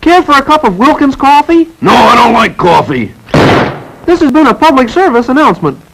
Care for a cup of Wilkins coffee? No, I don't like coffee. This has been a public service announcement.